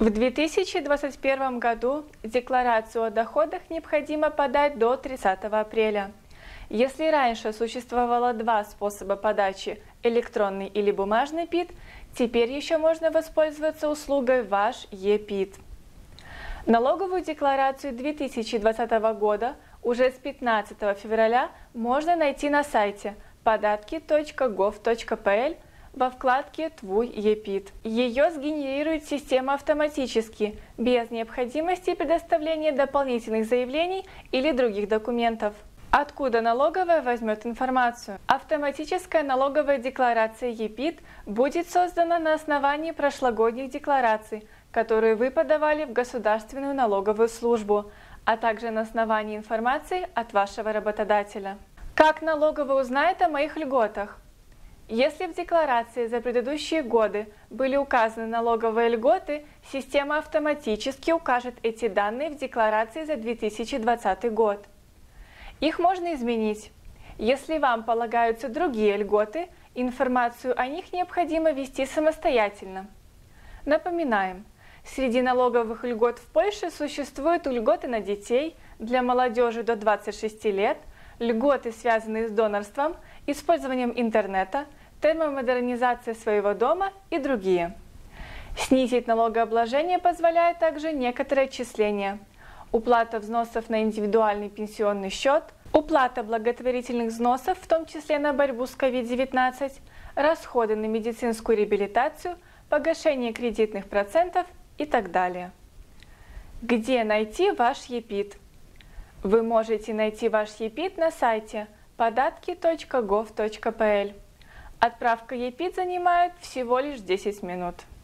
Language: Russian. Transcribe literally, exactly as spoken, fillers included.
В две тысячи двадцать первом году декларацию о доходах необходимо подать до тридцатого апреля. Если раньше существовало два способа подачи – электронный или бумажный ПИД, теперь еще можно воспользоваться услугой Ваш Е-ПИД. Налоговую декларацию две тысячи двадцатого года уже с пятнадцатого февраля можно найти на сайте податки точка гов точка пэ эль во вкладке «Твой Е-ПИД». Ее сгенерирует система автоматически, без необходимости предоставления дополнительных заявлений или других документов. Откуда налоговая возьмет информацию? Автоматическая налоговая декларация Е-ПИД будет создана на основании прошлогодних деклараций, которые вы подавали в Государственную налоговую службу, а также на основании информации от вашего работодателя. Как налоговая узнает о моих льготах? Если в декларации за предыдущие годы были указаны налоговые льготы, система автоматически укажет эти данные в декларации за две тысячи двадцатый год. Их можно изменить. Если вам полагаются другие льготы, информацию о них необходимо ввести самостоятельно. Напоминаем, среди налоговых льгот в Польше существуют льготы на детей, для молодежи до двадцати шести лет, льготы, связанные с донорством, использованием интернета, термомодернизацией своего дома и другие. Снизить налогообложение позволяет также некоторые отчисления: уплата взносов на индивидуальный пенсионный счет, уплата благотворительных взносов, в том числе на борьбу с ковид девятнадцать, расходы на медицинскую реабилитацию, погашение кредитных процентов и так далее. Где найти ваш Е-ПИД? Вы можете найти ваш Е-ПИД на сайте податки точка гов точка пэ эль. Отправка Е-ПИД занимает всего лишь десять минут.